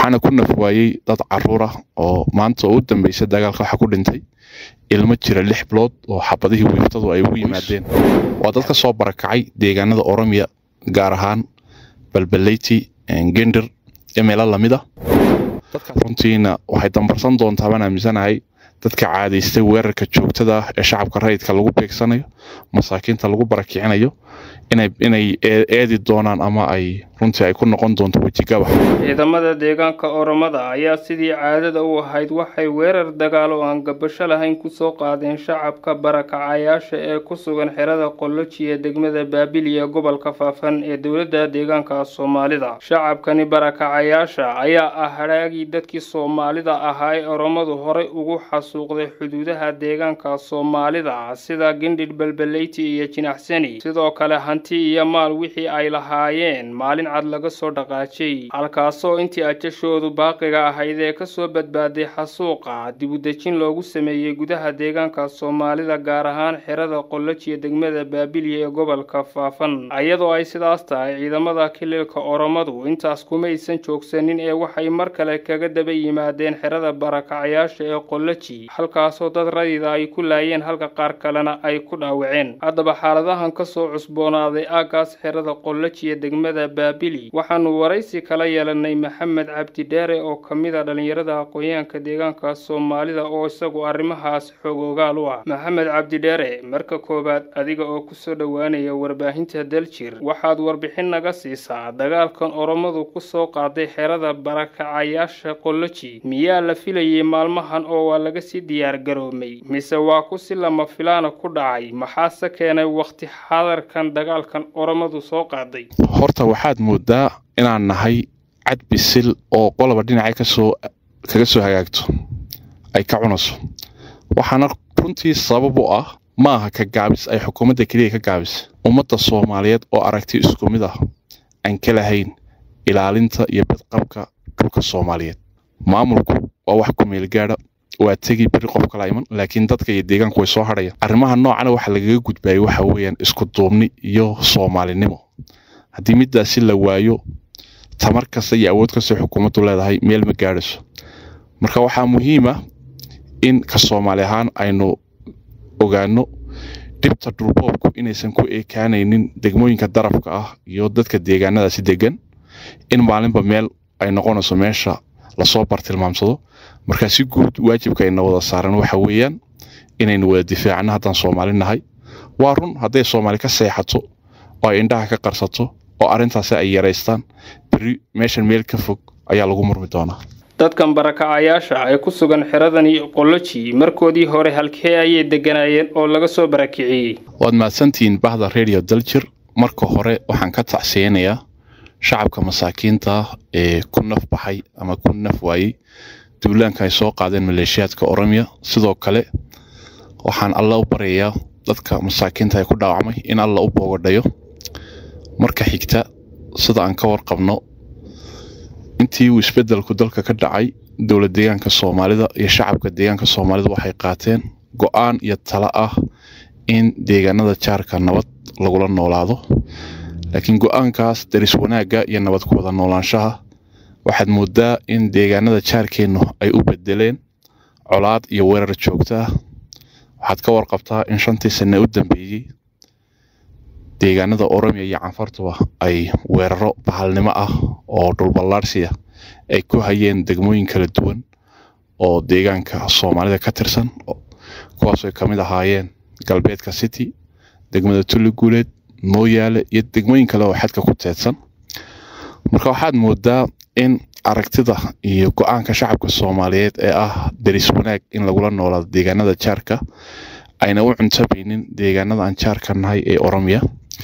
waxaana ku nafwaayay dad caruur ah oo maanta u dambeysay dagaalka waxa ku dhintay ilmo jira 6 bilood oo xabadihii wiiftadu ay ugu yimaadeen waa dadka soo barakacay deegaanada Oromia gaar ahaan Balbaleyti Gendir meelo lamida dadka runtiina waxay dambarsan doontaa baan aaminsanahay dadka caadaystay weerarka joogtada ah ee shacabka rayidka lagu beegsanayo masaakiinta lagu barakicinayo inay eedi doonaan ama ay runtii ay ku noqon doonto wajigaba ciidamada deegaanka Oromada ayaa sidii caadada u ahayd waxay weerar dagaal oo aan gabasho lahayn ku soo qaadeen shacabka barakacayaasha ee ku sugan xerada Qoloji ee degmada Baabil ee gobolka Faafan ee dawladda deegaanka Soomaalida shacabkani barakacayaasha ayaa ah haraagii dadkii Soomaalida ahaa ee Oromadu hore ugu xasuuqday xuduudaha deegaanka Soomaalida sida Gendir Balbaleyti iyo Jinacsani sidoo kale hanti iyo maal wixii ay lahaayeen maalin cad laga soo dhaqaajay halkaasoo intii ajashoodu baaqiga ahayd ee ka soo badbaaday xasuuqa dib u dejin loogu sameeyay gudaha deegaanka Soomaalida gaar ahaan xerada Qoloji ee degmada Baabil ee gobolka Faafan ayadoo ay sidaas tahay ciidamada kililka Oromadu intaas kuma aysan joogsanin ee waxay mar kale kaga daba yimaadeen xerada barakacayaasha ee Qoloji halkaasoo dad rayid ay ku laayeen halka qaar kalena ay ku dhaawaceen haddaba xaaladahan ka soo cusboonaaday aagaas xerada Qoloji ee degmada Baabil waxaanu waraysi kala yeelanay Maxamed Cabdi Dheere oo kamid ah dhalinyarada aqoonyahanka deegaanka Soomaalida oo isagu arrimahaas xog ogaal u ah Maxamed Cabdi Dheere marka koobaad adiga oo ku soo dhawaanaya warbaahinta Daljir waxaad warbixin naga siisaa dagaalkan Oromadu ku soo qaaday xerada barakacayaasha Qoloji miyaa la filayay maalmahan oo waa laga sii diyaar garoomay mise waa ku si lama filaan ku dhacay maxaa keenay waqti xadarkan dagaalkan Oromadu soo qaaday horta waxaad moodaa inaan nahay cad bisil oo qolaba dhinaca kaga soo hagaagto ay ka cunayso waxaana runtii sabab u ah maaha ka gaabis ay xukuumadda kaliya ka gaabis ummadda Soomaaliyeed oo aragti isku mid ah aan kala hayn ilaalinta iyo badqabka dhulka Soomaaliyeed maamulku waa wax ku meel gaara waa tagi bari qof kala iman laakiin dadka iyo deegaanku way soo hadhayaan arrimaha noocan waxa lagaga gudbay waxa weeyaan isku duubni iyo Soomaalinimo haddii midaasi la waayo tamar kasta iyo awood kasta xukuumaddu leedahay meel ma gaarayso marka waxaa muhiim ah in ka Soomaali ahaan aynu ogaano dibta dhulboobku inaysan ku eekaanaynin degmooyinka darafka ah iyo dadka deegaanadaasi degan in maalinba meel ay noqonayso meesha la soo bartilmaamsado marka si guud waajibka ayna wada saaran waxa weeyaan inaynu wada difaacno haddaan Soomaali nahay waa run hadday Soomaali ka seexato oo ay indhaha ka qarsato oo arintaas ay yareystaan bari meeshan meel ka fog ayaa lagu murmi doonaa dadkan barakacayaasha ay ku sugan xeradani Qoloji markoodii hore halkee ay deganayeen oo laga soo barakiciyay waad mahadsantiin bahda radio Daljir marka hore waxaan ka tacsiyeenayaa shacabka masaakiinta ee ku naf baxay ama ku naf waayay duulaanka ay soo qaadeen maleeshiyaadka Oromia sidoo kale waxaan Allah u barayaa dadka masaakiinta ay ku dhaawacmay in Allah u boogadhayo marka xigta sida aan ka warqabno intii uu isbedelku dalka ka dhacay dawladda deegaanka Soomaalida iyo shacabka deegaanka Soomaalida waxay qaateen go'aan iyo talo ah in deegaanada jaarka nabad lagula noolaado laakiin go'aankaas daris wanaaga iyo nabad ku wada noolaanshaha waxaad moodaa in deegaanada jaarkeenu ay u bedeleen colaad iyo weerar joogto ah waxaad ka warqabtaa in 5 sano u dambeeyay deegaanada Oromia iyo Canfartuba ay weeraro bahalnimo ah oo dhul ballaarsiya ay ku hayeen degmooyin kala duwan oo deegaanka Soomaalida ka tirsan kuwaas oo kamid ahaayeen galbeedka City degmada Tuluguleed Mooyaale iyo degmooyin kale oo xadka ku teedsan marka waxaad moodaa in aragtida iyo go'aanka shacabka Soomaaliyeed ee ah daris wanaag in lagula noolaado deegaanada jaarka ayna u cuntabaynin deegaanada aan jaarka nahay ee Oromia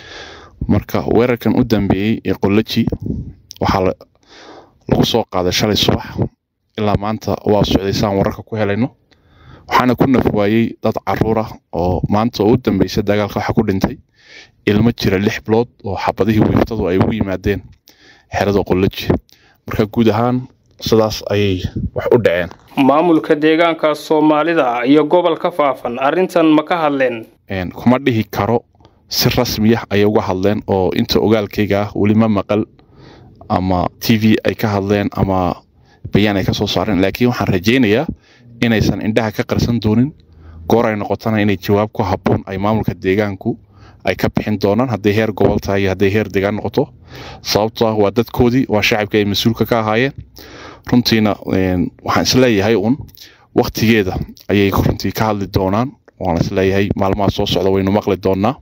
marka weerarkan u dambeeyay ee Qoloji waxa lagu soo qaaday shalay subax ilaa maanta waa socdaysaan wararka ku helayno waxaana ku nafwaayay dad caruur ah oo maanta u dambeysay dagaalka waxa ku dhintay ilmo jira 6 bilood oo xabadihii wiiftadu ay ugu yimaadeen xerada Qoloji marka guud ahaan sidaas ay wax u dhaceen maamulka deegaanka Soomaalida iyo gobolka Faafan arintan ma ka hadleen kuma dhihi karo si rasmi ah ay uga hadleen oo inta ogaalkayga wali ma maqal ama TV ay ka hadleen ama bayaan ay ka soo saareen laakiin waxaan rajaynayaa inaysan indhaha ka qarsan doonin goor ay noqotana inay jawaab ku habboon ay maamulka deegaanku ay ka bixin doonaan hadday heer gobol tahay iyo hadday heer deegaan noqoto sababtoo ah waa dadkoodii waa shacabka ay mas-uulka ka ahaayeen runtiina waxaan isleeyahay waqtigeeda ayay runtii ka hadli doonaan waan isleeyahay maalmaha soo socda waynu maqli doonaa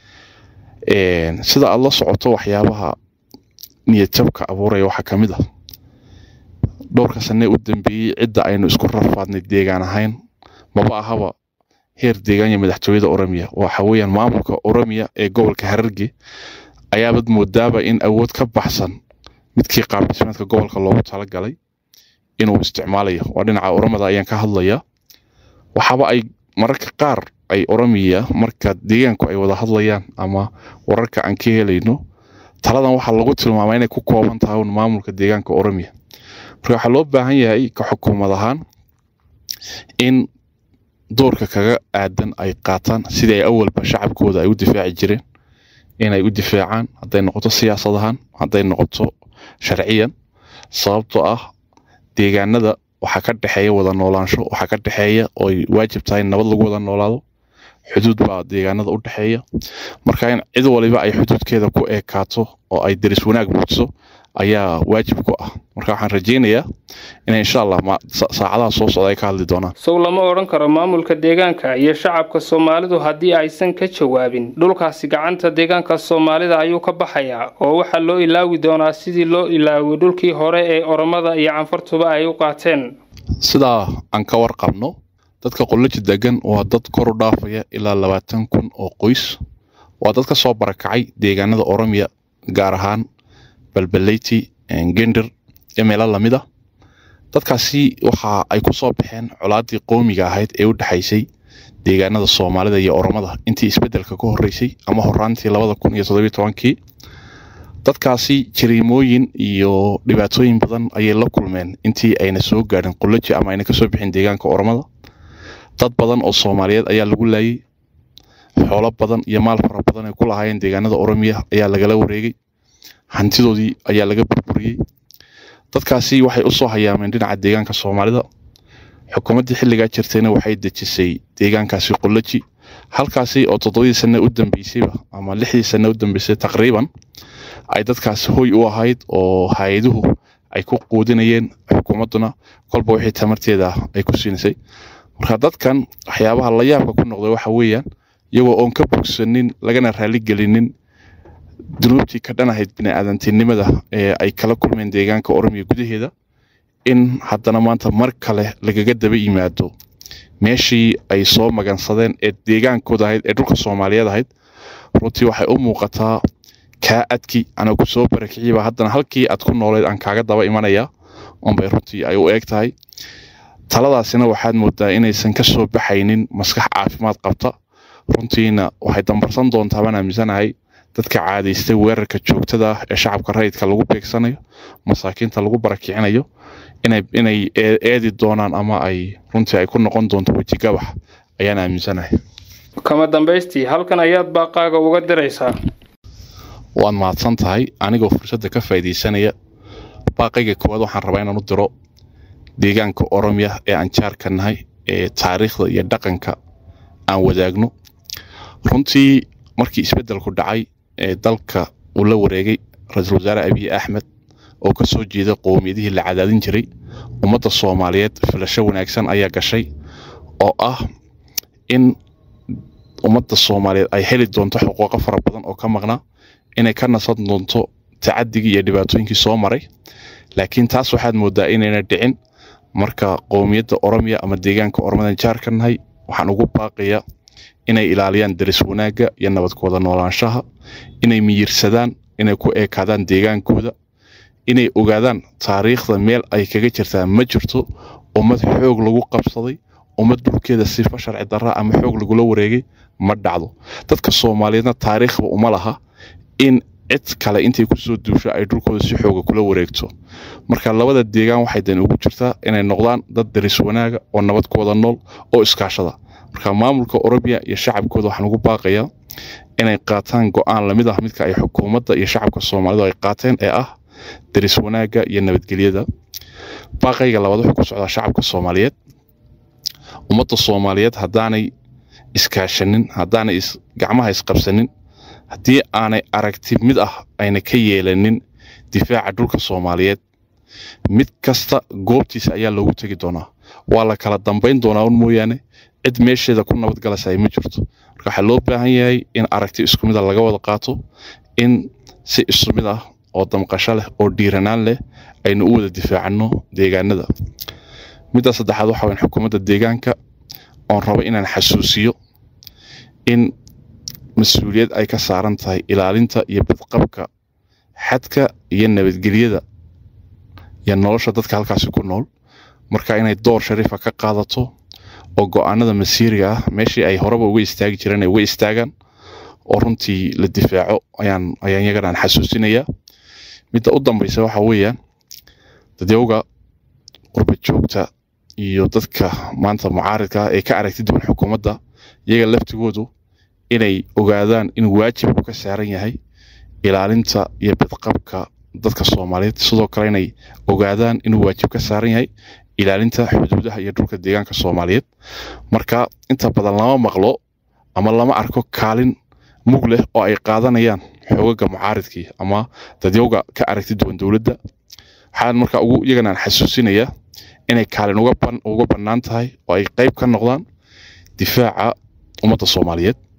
sida aad la socoto waxyaabaha niyad jabka abuuraya waxaa ka mid ah dhowrka sane u dambeeyey cidda aynu isku rafaadnay deegaan ahayn maba ahaba heer deegaan iyo madaxtooyada Oromiya waxa weeyaan maamulka Oromiya ee gobolka Hararge ayaabad moodaaba in awood ka baxsan midkii qaab dhismeedka gobolka loogu talagalay inuu isticmaalayo waa dhinaca Oromada ayaan ka hadlayaa waxaba ay mararka qaar ay Oromiya marka deegaanku ay wada hadlayaan ama wararka aan ka helayno taladan waxa lagu tilmaamay inay ku kooban tahay maamulka deegaanka Oromiya marka waxa loo baahan yahay ka xukuumad ahaan in doorka kaga aadan ay qaataan sidii ay awalba shacabkooda ay u difaaci jireen inay u difaacaan hadday noqoto siyaasadahan hadday noqoto sharciyan sababtoo ah deegaanada waxa ka dhaxeeya wada noolaansho waxa ka dhaxeeya oo ay waajib tahay nabad lagu wada noolaado xuduud baa deegaanada u dhaxeeya marka in cid waliba ay xuduudkeeda ku eekaato oo ay daris wanaag muujiso ayaa waajib ku ah marka waxaan rajaynayaa in insha Allah saacadaha soo socda ay ka hadli doonaan soo lama oran karo maamulka deegaanka iyo shacabka Soomaalidu hadii aysan ka jawaabin dhulkaasi gacanta deegaanka Soomaalida ayuu ka baxayaa oo waxa loo ilaawi doonaa sidii loo ilaawi dhulkii hore ee Oromada iyo Canfartuba ay u qaateen sida aan ka warqabno dadka qolleji degan waa dad kor u dhaafaya ilaa 20,000 oo qoys waa dad ka soo barakacay deegaanada Oromiya gaar ahaan balbaleyti gender meelo lamid ah dadkaasi waxa ay ku soo baxeen colaadii qoomiga ahayd ee u dhaxaysay deegaanada Soomaalida iyo Oromada intii isbedelka ka horeysay ama horaantii 2017 dadkaasi jiriimooyin iyo dhibaatooyin badan ayay la kulmeen intii ayna soo gaadhin qolleji ama ayna ka soo bixin deegaanka Oromada dad badan oo Soomaaliyeed ayaa lagu laayay xoolo badan iyo maal fara badan ay ku lahaayeen deegaanada Oromiya ayaa lagala wareegay hantidoodii ayaa laga burburiyay dadkaasi waxay u soo hayaameen dhinaca deegaanka Soomaalida xukuumadda xilliga jirtayna waxay dejisay deegaankaasi qolleji halkaasi oo 7 sano u dambeysay ama 6 sano u dambeysay taqriiban ay dadkaasi hooy u ahayd oo hay'aduhu ay ku qoodinayeen xukuumaduna kolba wixii tamarteeda ay ku siinisay marka dadkan waxyaabaha la yaabka ku noqday waxa weeyaan iyagoo oon ka bogsanin lagana raali gelinin dunuubtii ka dhanahayd bini'aadantinimada ee ay kala kulmeen deegaanka Oromiya gudaheeda in haddana maanta mar kale lagaga daba yimaado meeshii ay soo magansadeen ee deegaankooda ahayd ee dhulka Soomaaliyeed ahayd runtii waxay u muuqataa ka adki ana ku soo barakiciba haddana halkii aad ku nooleed aan kaaga daba imanaya bay runtii ay u eegtahay taladaasina waxaad moodaa inaysan ka soo baxaynin maskax caafimaad qabta runtiina waxay dambarsan doontaa baan aaminsanahay dadka caadaystay weerarka joogtada ah ee shacabka rayidka lagu beegsanayo masaakiinta lagu barakicinayo inay eedi doonaan ama ay runtii ay ku noqon doonto waji gabax ayaan aaminsanahay kama dambeystii halkan ayaad baaqaaga uga diraysaa waan mahadsan tahay anigoo fursadda ka faa'iideysanaya baaqayga koowaad waxaan rabaa inaan u diro deegaanka Oromiya ee aan jaarka nahay ee taariikhda iyo dhaqanka aan wadaagno runtii markii isbedelku dhacay ee dalka uu la wareegay ra'iisul wasaare Abiy Ahmed oo ka soo jeeda qoomiyadihii la cadaadin jiray ummadda Soomaaliyeed filasho wanaagsan ayaa gashay oo ah in ummadda Soomaaliyeed ay heli doonto xuquuq fara badan oo ka maqnaa inay ka nasad doonto tacaddigii iyo dhibaatooyinkii soo maray laakiin taas waxaad moodaa inayna dhicin marka qoomiyadda Oromiya ama deegaanka Oromada jaarka nahay waxaan ugu baaqayaa inay ilaaliyaan daris wanaaga iyo nabadkooda noolaanshaha inay miyirsadaan inay ku eekaadaan deegaankooda inay ogaadaan taariikhda meel ay kaga jirtaan ma jirto ummad xoog lagu qabsaday ummad dhulkeeda sifa sharci darra ama xoog lagu la wareegay ma dhacdo dadka Soomaaliyeedna taariikhba uma laha in cid kale intay ku soo duusho ay dhulkooda si xoog kula wareegto marka labada deegaan waxay dan ugu jirtaa inay noqdaan dad daris wanaaga oo nabadkooda nool oo iskaashada marka maamulka Oromiya iyo shacabkooda waxaan ugu baaqayaa inay qaataan go'aan lamid ah midka ay xukuumadda iyo shacabka Soomaalidu ay qaateen ee ah daris wanaaga iyo nabadgelyada baaqayga labaad wuxuu ku socdaa shacabka Soomaaliyeed ummadda Soomaaliyeed haddaanay iskaashanin haddaanay gacmaha isqabsanin haddii aanay aragti mid ah ayna ka yeelanin difaaca dhulka Soomaaliyeed mid kasta goobtiisa ayaa loogu tagi doonaa waa la kala dambeyn doonaa mooyaane cid meesheeda ku nabad galasay ma jirto marka waxa loo baahan yahay in aragti isku mid ah laga wada qaato in si isku mid ah oo damqasho leh oo dhiiranaan leh aynu u wada difaacano deegaanada midda saddexaad waxa weyn xukuumadda deegaanka oon rabo inaan xasuusiyo in mas'uuliyad ay ka saaran tahay ilaalinta iyo badqabka xadka iyo nabadgelyada iyo nolosha dadka halkaas ku nool marka inay door shariif ah ka qaadato oo go'aanada masiiriga ah meeshii ay horeba uga istaagi jireen ay uga istaagaan oo runtii la difaaco ayaan iyagan xasuusinayaa midda u dambaysa waxa weeyaan dadawga qurba joogta iyo dadka maanta mucaaridka ee ka aragti duwan xukuumadda iyaga laftigoodu inay ogaadaan in waajib uu ka saaran yahay ilaalinta iyo badqabka dadka Soomaaliyeed sidoo kale inay ogaadaan inuu waajib ka saaran yahay ilaalinta xuduudaha iyo dhulka deegaanka Soomaaliyeed marka inta badan lama maqlo ama lama arko kaalin mug leh oo ay qaadanayaan xoogagga mucaaridkii ama dadawga ka aragti duwan dawladda waxaan marka ugu iyagana xasuusinayaa inay kaalin uga bannaan tahay oo ay qayb ka noqdaan difaaca ummadda Soomaaliyeed